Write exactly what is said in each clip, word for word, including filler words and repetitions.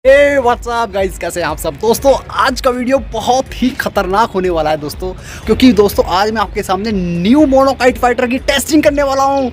ए what's up guys, कैसे हैं आप सब। दोस्तों आज का वीडियो बहुत ही खतरनाक होने वाला है दोस्तों, क्योंकि दोस्तों आज मैं आपके सामने न्यू मोनो काइट फाइटर की टेस्टिंग करने वाला हूं।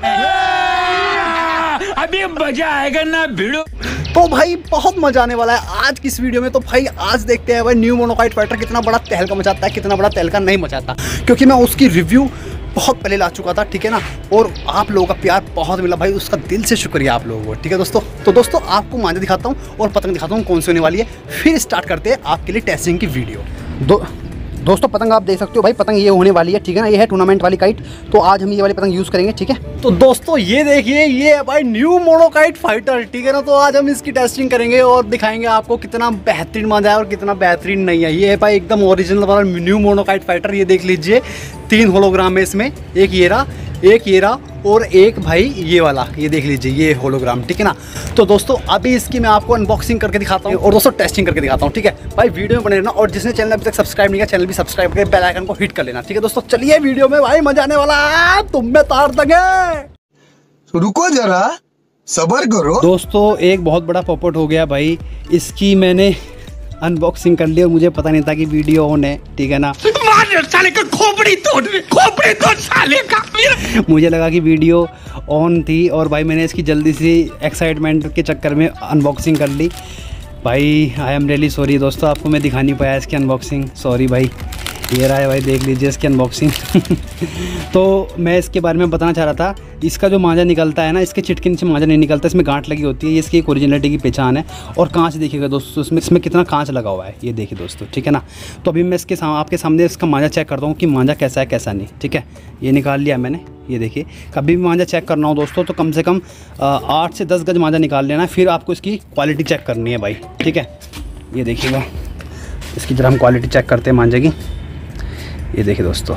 अभी मजा आएगा ना भिड़ो। तो भाई बहुत मजा आने वाला है आज की इस वीडियो में। तो भाई आज देखते हैं भाई न्यू मोनो काइट फाइटर कितना बड़ा तहलका मचाता है, कितना बड़ा तहलका नहीं मचाता, क्योंकि मैं उसकी रिव्यू बहुत पहले ला चुका था, ठीक है ना। और आप लोगों का प्यार बहुत मिला भाई, उसका दिल से शुक्रिया आप लोगों को, ठीक है दोस्तों। तो दोस्तों आपको मांझा दिखाता हूँ और पतंग दिखाता हूँ कौन सी होने वाली है, फिर स्टार्ट करते हैं आपके लिए टेस्टिंग की वीडियो। दो दोस्तों पतंग आप देख सकते हो भाई, पतंग ये होने वाली है, ठीक है ना। ये है टूर्नामेंट वाली काइट, तो आज हम ये वाली पतंग यूज़ करेंगे, ठीक है। तो दोस्तों ये देखिए, ये है भाई न्यू मोनो काइट फाइटर, ठीक है ना। तो आज हम इसकी टेस्टिंग करेंगे और दिखाएंगे आपको कितना बेहतरीन मांझा है और कितना बेहतरीन नहीं है। ये है भाई एकदम ओरिजिनल वाला न्यू मोनो काइट फाइटर। ये देख लीजिए, तीन होलोग्राम है इसमें, एक ये रहा, एक ये रहा और एक भाई ये वाला, ये देख लीजिए ये होलोग्राम, ठीक है ना। तो दोस्तों अभी इसकी मैं आपको अनबॉक्सिंग करके दिखाता हूँ और दोस्तों टेस्टिंग करके दिखाता हूँ, ठीक है भाई। वीडियो में बने रहना और जिसने चैनल अभी तक सब्सक्राइब नहीं किया चैनल भी सब्सक्राइब करके बेल आइकन को हिट कर लेना, ठीक है दोस्तों। चलिए वीडियो में भाई मजा आने वाला है, तुम में तार देंगे। रुको जरा सब्र करो दोस्तों, एक बहुत बड़ा पॉपट हो गया भाई। इसकी मैंने अनबॉक्सिंग कर ली और मुझे पता नहीं था कि वीडियो ऑन है, ठीक है ना। साले का खोपड़ी तोड़ खोपड़ी तोड़ साले का। मुझे लगा कि वीडियो ऑन थी और भाई मैंने इसकी जल्दी से एक्साइटमेंट के चक्कर में अनबॉक्सिंग कर ली भाई। आई एम रियली सॉरी दोस्तों, आपको मैं दिखा नहीं पाया इसकी अनबॉक्सिंग, सॉरी भाई। ये रहा है भाई, देख लीजिए इसकी अनबॉक्सिंग। तो मैं इसके बारे में बताना चाह रहा था, इसका जो मांझा निकलता है ना, इसके चिटके नीचे मांझा नहीं निकलता, इसमें गांठ लगी होती है। ये इसकी एक ओरिजिनलिटी की पहचान है। और कांच देखिएगा दोस्तों, इसमें इसमें कितना कांच लगा हुआ है, ये देखिए दोस्तों, ठीक है ना। तो अभी मैं इसके साम, आपके सामने इसका मांझा चेक करता हूँ कि मांझा कैसा है कैसा नहीं, ठीक है। ये निकाल लिया मैंने, ये देखिए। कभी भी मांझा चेक करना हो दोस्तों तो कम से कम आठ से दस गज मांझा निकाल लेना, फिर आपको इसकी क्वालिटी चेक करनी है भाई, ठीक है। ये देखिएगा, इसकी जरा हम क्वालिटी चेक करते हैं मांझे की। ये देखिए दोस्तों,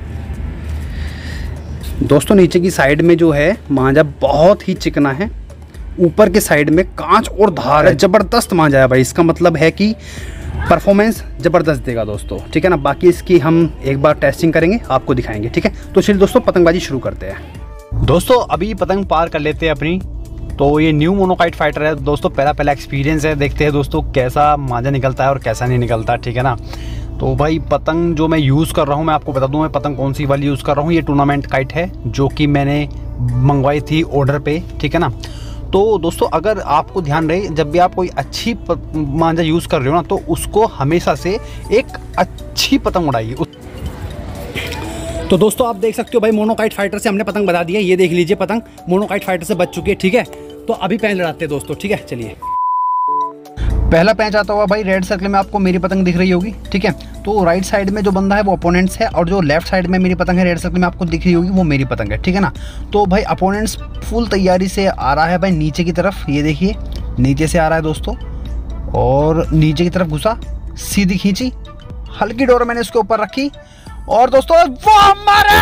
दोस्तों नीचे की साइड में जो है मांझा बहुत ही चिकना है, ऊपर के साइड में कांच और धार है, ज़बरदस्त मांझा है भाई। इसका मतलब है कि परफॉर्मेंस ज़बरदस्त देगा दोस्तों, ठीक है ना। बाकी इसकी हम एक बार टेस्टिंग करेंगे, आपको दिखाएंगे, ठीक है। तो चलिए दोस्तों पतंगबाजी शुरू करते हैं। दोस्तों अभी पतंग पार कर लेते हैं अपनी। तो ये न्यू मोनो काइट फाइटर है दोस्तों, पहला पहला एक्सपीरियंस है, देखते हैं दोस्तों कैसा मांझा निकलता है और कैसा नहीं निकलता, ठीक है ना। तो भाई पतंग जो मैं यूज़ कर रहा हूँ, मैं आपको बता दूँ मैं पतंग कौन सी वाली यूज़ कर रहा हूँ। ये टूर्नामेंट काइट है जो कि मैंने मंगवाई थी ऑर्डर पे, ठीक है ना। तो दोस्तों अगर आपको ध्यान रहे, जब भी आप कोई अच्छी मांझा यूज़ कर रहे हो ना, तो उसको हमेशा से एक अच्छी पतंग उड़ाइए। तो दोस्तों आप देख सकते हो भाई, मोनो काइट फाइटर से हमने पतंग बता दी है। ये देख लीजिए, पतंग मोनो काइट फाइटर से बच चुकी है, ठीक है। तो अभी पैंच लड़ाते हैं दोस्तों, ठीक है। चलिए पहला पैंच आता हुआ भाई रेड सर्कल में आपको मेरी पतंग दिख रही होगी, ठीक है। तो राइट साइड में जो बंदा है वो अपोनेंट्स है, और जो लेफ्ट साइड में मेरी पतंग है रेड सर्कल में आपको दिख रही होगी वो मेरी पतंग है, ठीक है ना। तो भाई अपोनेंट्स फुल तैयारी से आ रहा है भाई नीचे की तरफ, ये देखिए नीचे से आ रहा है दोस्तों, और नीचे की तरफ घुसा, सीधी खींची, हल्की डोर मैंने उसके ऊपर रखी और दोस्तों वो मारा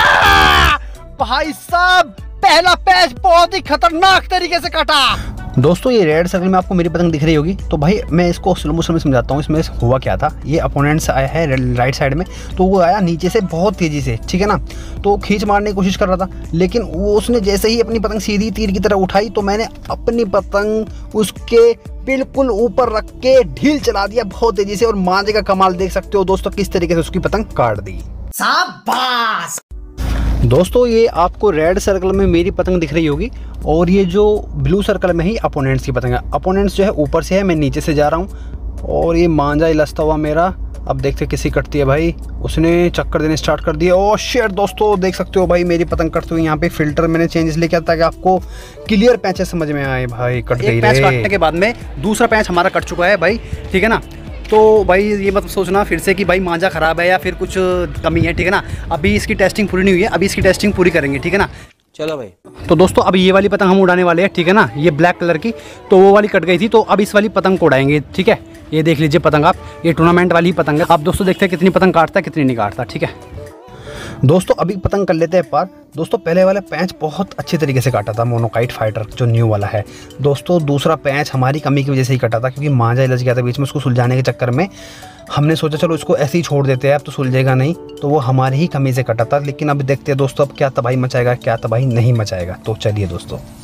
भाई साहब। पहला पैच बहुत ही खतरनाक तरीके से काटा दोस्तों। ये रेड सर्कल में आपको मेरी पतंग दिख रही होगी। तो भाई मैं इसको स्लो मोशन में समझाता हूँ, इसमें हुआ क्या था। ये अपोनेंट्स आया है राइट साइड में, तो वो आया नीचे से बहुत तेज़ी से, ठीक है ना। तो खींच मारने की कोशिश कर रहा था, लेकिन वो उसने जैसे ही अपनी पतंग सीधी तीर की तरह उठाई, तो मैंने अपनी पतंग उसके बिल्कुल ऊपर रख के ढील चला दिया बहुत तेज़ी से, और मांझे का कमाल देख सकते हो दोस्तों किस तरीके से उसकी पतंग काट दी। शाबाश दोस्तों, ये आपको रेड सर्कल में मेरी पतंग दिख रही होगी और ये जो ब्लू सर्कल में ही अपोनेंट्स की पतंग है। अपोनेंट्स जो है ऊपर से है, मैं नीचे से जा रहा हूँ और ये मांझा इलसता हुआ मेरा, अब देखते किसी कटती है भाई। उसने चक्कर देने स्टार्ट कर दिया। ओ शेर दोस्तों देख सकते हो भाई मेरी पतंग कटती हुई। यहाँ पे फिल्टर मैंने चेंज इसलिए किया ताकि आपको क्लियर पैचेस समझ में आए भाई। कट गई। पैच काटने के बाद में दूसरा पैच हमारा कट चुका है भाई, ठीक है ना। तो भाई ये मत सोचना फिर से कि भाई मांझा ख़राब है या फिर कुछ कमी है, ठीक है ना। अभी इसकी टेस्टिंग पूरी नहीं हुई है, अभी इसकी टेस्टिंग पूरी करेंगे, ठीक है ना। चलो भाई। तो दोस्तों अभी ये वाली पतंग हम उड़ाने वाले हैं, ठीक है ना। ये ब्लैक कलर की, तो वो वाली कट गई थी, तो अब इस वाली पतंग को उड़ाएंगे, ठीक है। ये देख लीजिए पतंग आप, ये टूर्नामेंट वाली पतंग है। आप दोस्तों देखते हैं कितनी पतंग काटता है कितनी नहीं काटता, ठीक है। दोस्तों अभी पतंग कर लेते हैं पार। दोस्तों पहले वाला पैंच बहुत अच्छी तरीके से काटा था मोनो काइट फाइटर जो न्यू वाला है दोस्तों। दूसरा पैंच हमारी कमी की वजह से ही कटा था, क्योंकि मांझा इलझ गया था बीच में, उसको सुलझाने के चक्कर में हमने सोचा चलो इसको ऐसे ही छोड़ देते हैं, अब तो सुलझेगा नहीं, तो वो हमारी ही कमी से कटा था। लेकिन अब देखते हैं दोस्तों अब क्या तबाही मचाएगा क्या तबाही नहीं मचाएगा। तो चलिए दोस्तों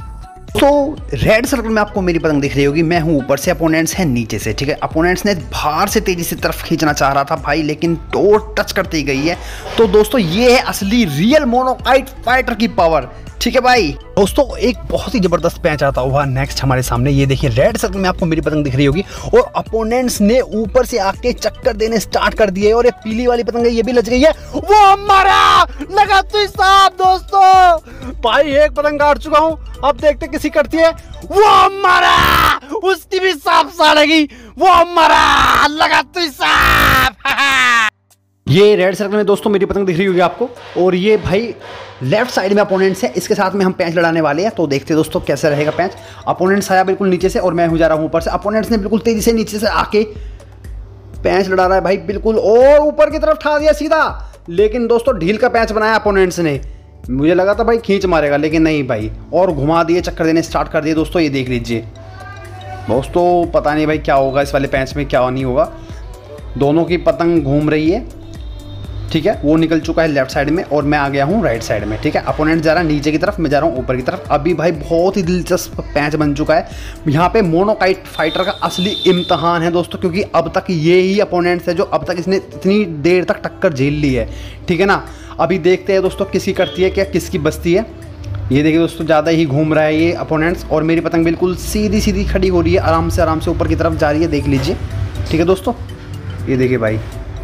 तो रेड सर्कल में आपको मेरी पतंग दिख रही होगी, मैं हूं ऊपर से, अपोनेंट्स हैं नीचे से, ठीक है। अपोनेंट्स ने बाहर से तेजी से तरफ खींचना चाह रहा था भाई, लेकिन डोर टच करती गई है। तो दोस्तों ये है असली रियल मोनोकाइट फाइटर की पावर, ठीक है भाई। दोस्तों एक बहुत ही जबरदस्त पैंच आता हुआ नेक्स्ट हमारे सामने, ये देखिए रेड सर्कल में आपको मेरी पतंग दिख रही होगी और अपोनेंट्स ने ऊपर से आके चक्कर देने स्टार्ट कर दिए और ये पीली वाली पतंग है, ये भी लग गई है। वो हमारा लगा तो साहब दोस्तों, भाई एक पतंग काट चुका हूं, अब देखते किसी कटती है। वो हमारा, उसकी भी सांप साड़ेगी, वो हमारा लगा तो साहब। ये रेड सर्कल में दोस्तों मेरी पतंग दिख रही होगी आपको, और ये भाई लेफ्ट साइड में अपोनेंट्स है, इसके साथ में हम पैंच लड़ाने वाले हैं। तो देखते हैं दोस्तों कैसे रहेगा पैंच। अपोनेंट्स आया बिल्कुल नीचे से और मैं हो जा रहा हूँ ऊपर से। अपोनेंट्स ने बिल्कुल तेजी से नीचे से आके पैंच लड़ा रहा है भाई बिल्कुल, और ऊपर की तरफ ठा दिया सीधा, लेकिन दोस्तों ढील का पैंच बनाया अपोनेंट्स ने। मुझे लगा था भाई खींच मारेगा, लेकिन नहीं भाई, और घुमा दिए, चक्कर देने स्टार्ट कर दिए दोस्तों। ये देख लीजिए दोस्तों, पता नहीं भाई क्या होगा इस वाले पैंच में, क्या नहीं होगा। दोनों की पतंग घूम रही है, ठीक है। वो निकल चुका है लेफ्ट साइड में और मैं आ गया हूँ राइट साइड में, ठीक है। अपोनेंट जा रहा है नीचे की तरफ, मैं जा रहा हूँ ऊपर की तरफ। अभी भाई बहुत ही दिलचस्प पैंच बन चुका है यहाँ पे। मोनोकाइट फाइटर का असली इम्तहान है दोस्तों, क्योंकि अब तक ये ही अपोनेंट्स है जो अब तक इसने इतनी देर तक टक्कर झेल ली है, ठीक है ना। अभी देखते हैं दोस्तों किसकी कटती है, क्या किसकी बचती है। ये देखिए दोस्तों, ज़्यादा ही घूम रहा है ये अपोनेंट्स, और मेरी पतंग बिल्कुल सीधी सीधी खड़ी हो रही है, आराम से आराम से ऊपर की तरफ जा रही है, देख लीजिए, ठीक है दोस्तों। ये देखिए भाई,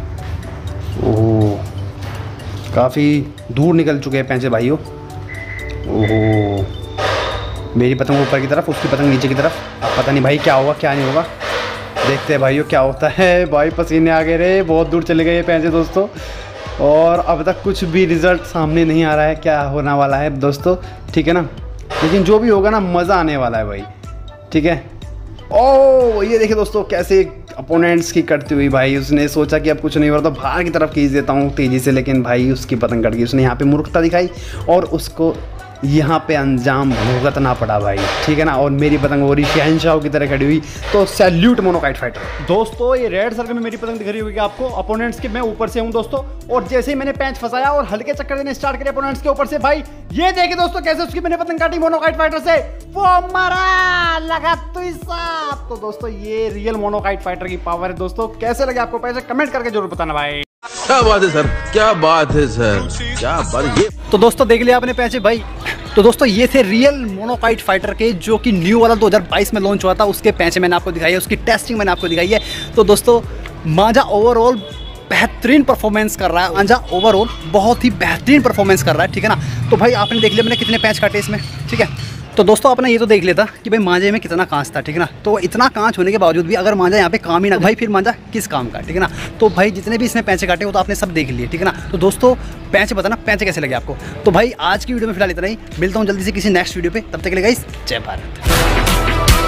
ओह काफ़ी दूर निकल चुके हैं पैंचे भाइयों। ओहो, मेरी पतंग ऊपर की तरफ, उसकी पतंग नीचे की तरफ। अब पता नहीं भाई क्या होगा क्या नहीं होगा, देखते हैं भाइयों क्या होता है। भाई पसीने आ गए रे, बहुत दूर चले गए ये पैंचे दोस्तों, और अब तक कुछ भी रिज़ल्ट सामने नहीं आ रहा है क्या होने वाला है दोस्तों, ठीक है ना। लेकिन जो भी होगा ना, मज़ा आने वाला है भाई, ठीक है। ओह ये देखिए दोस्तों कैसे अपोनेंट्स की कटती हुई भाई, उसने सोचा कि अब कुछ नहीं हो रहा तो बाहर की तरफ खींच देता हूँ तेज़ी से, लेकिन भाई उसकी पतंग कट गई। उसने यहाँ पे मूर्खता दिखाई और उसको यहाँ पे अंजाम भुगतना पड़ा भाई, ठीक है ना। और मेरी पतंग वो शहनशाह की तरह खड़ी हुई, तो सैल्यूट मोनोकाइट फाइटर। दोस्तों ये रेड सर्कल में मेरी पतंग दिख रही होगी आपको, अपोनेंट्स के मैं ऊपर से हूँ दोस्तों, और जैसे ही मैंने पैंच फंसाया और हल्के चक्कर देने स्टार्ट करे अपोनेंट्स के ऊपर से, भाई ये देखिए दोस्तों कैसे उसकी मैंने पतंग काटी मोनोकाइट फाइटर से, वो हमारा लगा तो साहब। तो दोस्तों ये रियल मोनोकाइट फाइटर की पावर है दोस्तों। कैसे लगे आपको पैसे कमेंट करके जरूर बताना भाई। क्या बात है सर, क्या बात है सर, क्या बात। ये तो दोस्तों देख लिया आपने पैसे भाई। तो दोस्तों ये थे रियल मोनोकाइट फाइटर के, जो कि न्यू वाला दो हज़ार बाईस में लॉन्च हुआ था, उसके पैसे मैंने आपको दिखाई है, उसकी टेस्टिंग मैंने आपको दिखाई है। तो दोस्तों मांझा ओवरऑल बेहतरीन परफॉर्मेंस कर रहा है, मांझा ओवरऑल बहुत ही बेहतरीन परफॉर्मेंस कर रहा है, ठीक है ना। तो भाई आपने देख लिया मैंने कितने पैच काटे इसमें, ठीक है। तो दोस्तों आपने ये तो देख लिया था कि भाई मांझे में कितना कांच था, ठीक है ना। तो इतना कांच होने के बावजूद भी अगर मांझा यहाँ पे काम ही ना, भाई फिर मांझा किस काम का, ठीक है ना। तो भाई जितने भी इसने पैंचे काटे वो तो आपने सब देख लिए, ठीक है ना। तो दोस्तों पैंचे बताना पैंचे कैसे लगे आपको। तो भाई आज की वीडियो में फिलहाल इतना ही, मिलता हूँ जल्दी से किसी नेक्स्ट वीडियो पे, तब तक के लिए गाइस जय भारत।